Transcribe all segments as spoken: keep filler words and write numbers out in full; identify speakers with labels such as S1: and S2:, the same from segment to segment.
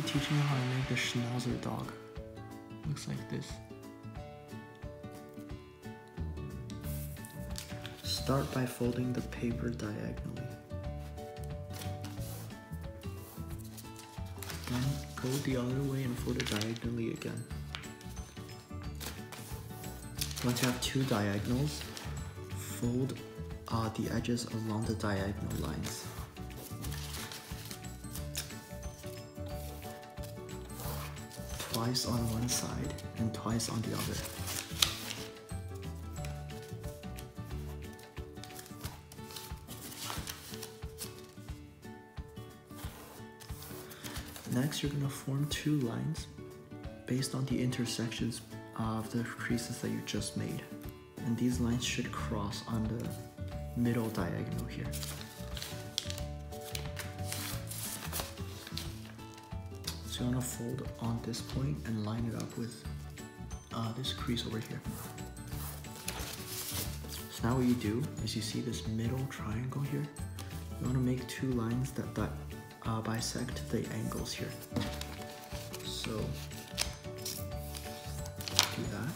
S1: teaching you how to make the schnauzer dog. Looks like this. Start by folding the paper diagonally. Then go the other way and fold it diagonally again. Once you have two diagonals, fold uh, the edges along the diagonal lines. Twice on one side and twice on the other. Next, you're going to form two lines based on the intersections of the creases that you just made. And these lines should cross on the middle diagonal here. So you want to fold on this point and line it up with uh, this crease over here. So now what you do is you see this middle triangle here. You want to make two lines that, that uh, bisect the angles here. So do that.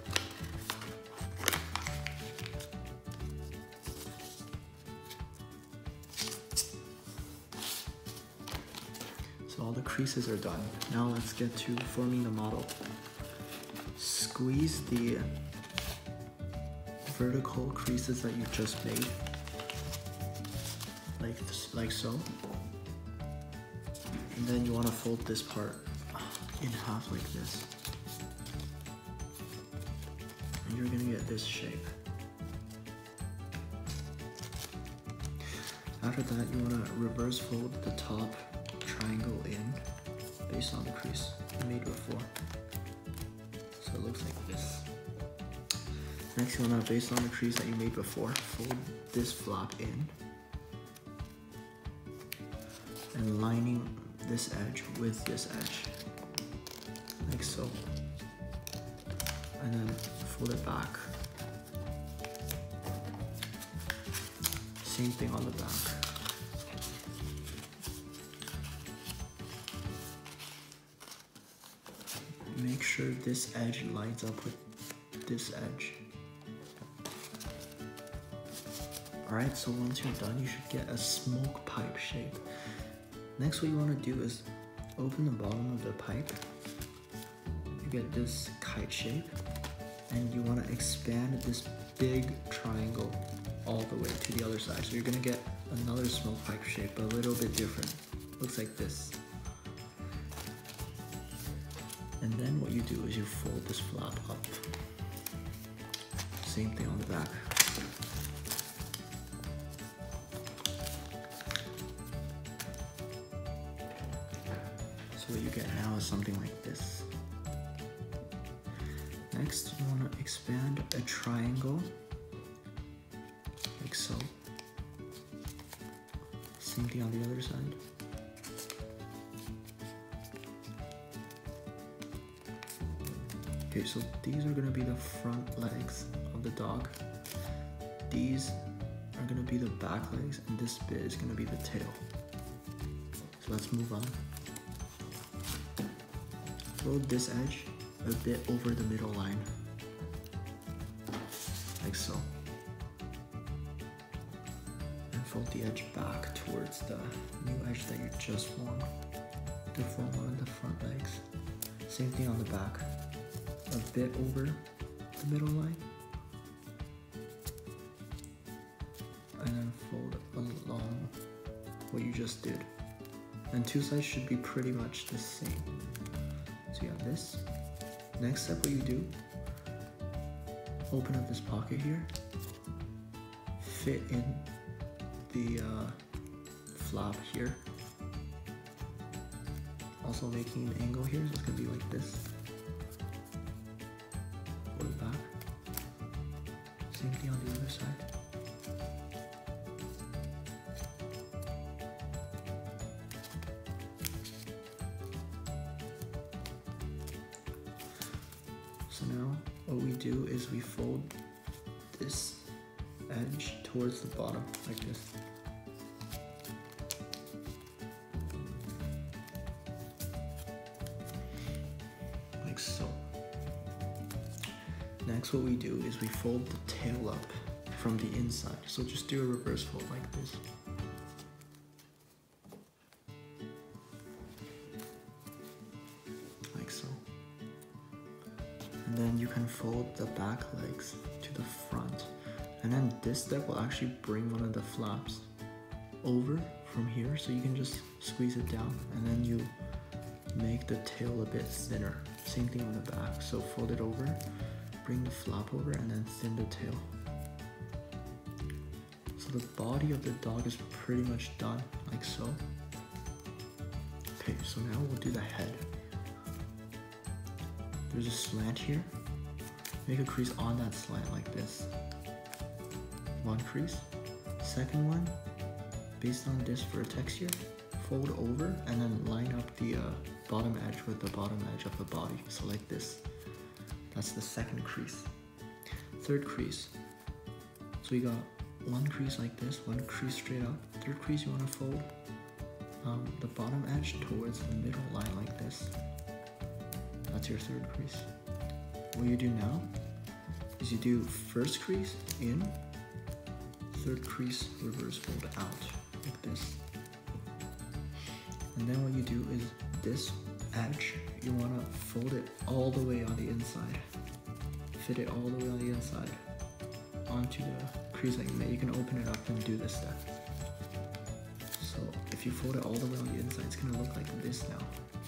S1: So all the creases are done. Now let's get to forming the model. Squeeze the vertical creases that you just made, like this, like so. And then you want to fold this part in half like this. And you're gonna get this shape. After that, you want to reverse fold the top triangle in based on the crease you made before. So it looks like this. Next, you want to, based on the crease that you made before, fold this flap in and lining this edge with this edge, like so. And then fold it back. Same thing on the back. Make sure this edge lines up with this edge. Alright, so once you're done, you should get a smoke pipe shape. Next, what you want to do is open the bottom of the pipe. You get this kite shape, and you want to expand this big triangle all the way to the other side. So you're going to get another smoke pipe shape, but a little bit different. Looks like this. And then what you do is you fold this flap up. Same thing on the back. So what you get now is something like this. Next, you want to expand a triangle, like so. Same thing on the other side. Okay, so these are gonna be the front legs of the dog. These are gonna be the back legs, and this bit is gonna be the tail. So let's move on. Fold this edge a bit over the middle line, like so. And fold the edge back towards the new edge that you just formed to form one of the front legs. Same thing on the back. A bit over the middle line, and then fold along what you just did. And two sides should be pretty much the same. So you have this. Next step, what you do, open up this pocket here, fit in the uh, flap here, also making an angle here, so it's gonna be like this. Fold it back. Same thing on the other side. So now what we do is we fold this edge towards the bottom like this. Next, what we do is we fold the tail up from the inside. So just do a reverse fold like this. Like so. And then you can fold the back legs to the front. And then this step will actually bring one of the flaps over from here, so you can just squeeze it down, and then you make the tail a bit thinner. Same thing on the back. So fold it over, bring the flap over, and then thin the tail. So the body of the dog is pretty much done, like so. Okay, so now we'll do the head. There's a slant here. Make a crease on that slant like this. One crease. Second one, based on this vertex here, fold over and then line up the uh, bottom edge with the bottom edge of the body. So like this. That's the second crease. Third crease. So you got one crease like this, one crease straight up. Third crease you want to fold um, the bottom edge towards the middle line like this. That's your third crease. What you do now is you do first crease in, third crease reverse fold out like this. And then what you do is this edge, you want to fold it all the way on the inside. Fit it all the way on the inside onto the crease that you made. You can open it up and do this step. So if you fold it all the way on the inside, it's going to look like this now.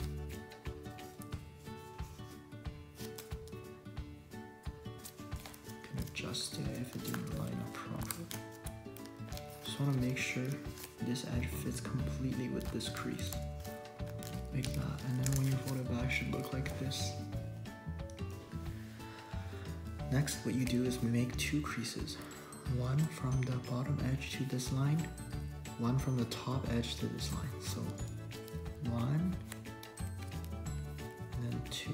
S1: You can adjust it if it didn't line up properly. Just want to make sure this edge fits completely with this crease. Like that, and then when you fold it back, it should look like this. Next, what you do is we make two creases. One from the bottom edge to this line, one from the top edge to this line. So, one, and then two.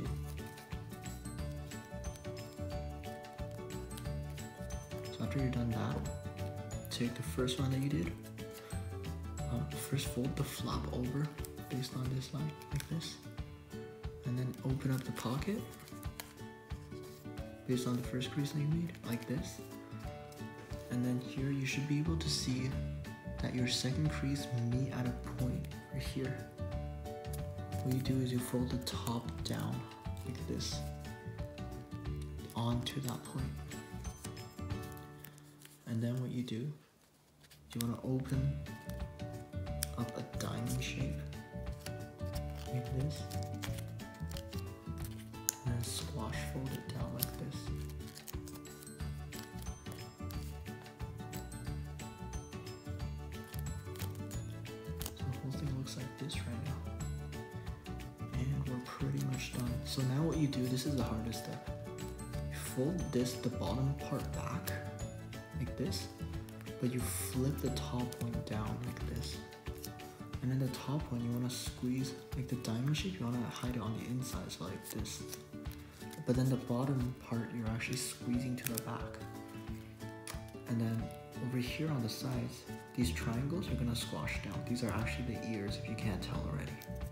S1: So after you're done that, take the first one that you did, uh, first fold the flap over based on this line, like this, and then open up the pocket based on the first crease that you made, like this. And then here you should be able to see that your second crease meet at a point right here. What you do is you fold the top down like this onto that point. And then what you do, you want to open up a diamond shape like this, and then squash fold it down like this. So the whole thing looks like this right now. And we're pretty much done. So now what you do, this is the hardest step. You fold this, the bottom part back, like this, but you flip the top one down like this. And then the top one, you want to squeeze, like the diamond shape, you want to hide it on the inside, so like this. But then the bottom part, you're actually squeezing to the back. And then over here on the sides, these triangles, you're going to squash down. These are actually the ears, if you can't tell already.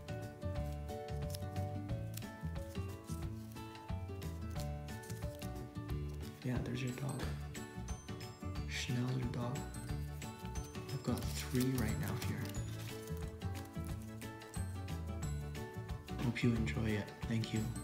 S1: Yeah, there's your dog. Schnauzer dog. I've got three right now here. Hope you enjoy it. Thank you.